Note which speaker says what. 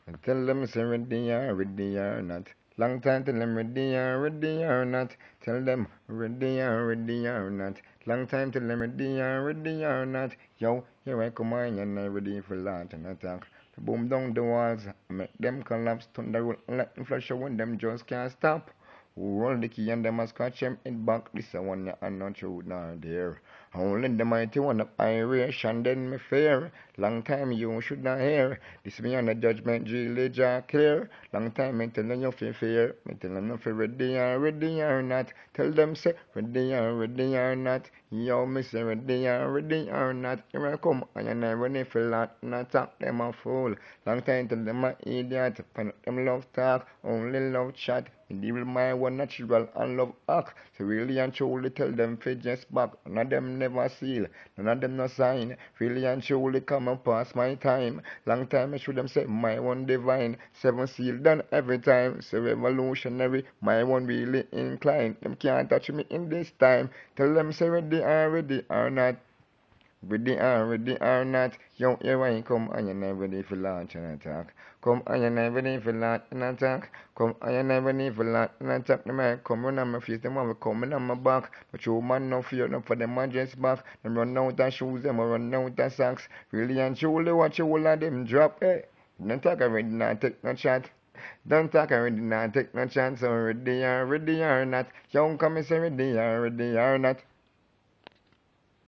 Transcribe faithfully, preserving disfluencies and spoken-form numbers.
Speaker 1: Tell them say ready or ready or not. Long time tell them ready or ready or not. Tell them ready or ready or not. Long time tell them ready or ready or not. Yo, here I come on and I ready for launch and attack. Boom down the walls, make them collapse. Thunder roll, let them flash out when them just can't stop. Roll the key and them a scratch them head back. This a one ya and not true nor dare. Only the mighty one of Irish and then me fear. Long time you should not hear. This me on the judgment Julie Jack clear. Long time me telling you fi fear. Me telling you fi ready or ready or not. Tell them say ready or ready or not. Yo me say ready or ready or not. Here I come and I ready for lot. Not talk them a fool. Long time tell them a idiot. Find out them love talk. Only love chat. Deal with my one natural and love act. So really and truly tell them fi just back. None of them never seal. None of them no sign. Really and truly come and pass my time. Long time I should them say my one divine. Seven seal done every time. So revolutionary. My one really inclined. Them can't touch me in this time. Tell them say ready or ready or not. Ready or ready or not, yo, here I come, I am not ready for launch and attack. Come, I am not ready for launch and attack. Come, I am not ready for launch and attack. The man come run on my face, them want me coming on my back. But you man no fear, no for them man just back. Them run out of shoes, them run out of socks. Really and truly watch you all of them drop, eh. Don't talk already, not take no chat. Don't talk already, not take no chance. So ready or ready or not, yo, come and say ready or ready or not.